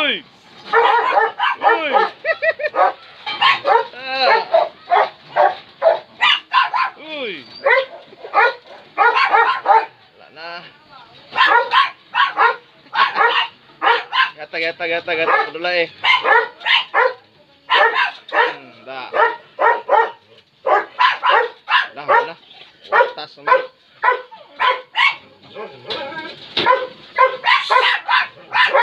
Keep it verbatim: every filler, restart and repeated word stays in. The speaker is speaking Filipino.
Uy! Uy! Ah. Uy! Wala na. Gata, gata, gata, gata. Padula eh. Hmm, da. Wala, wala. Tas naman.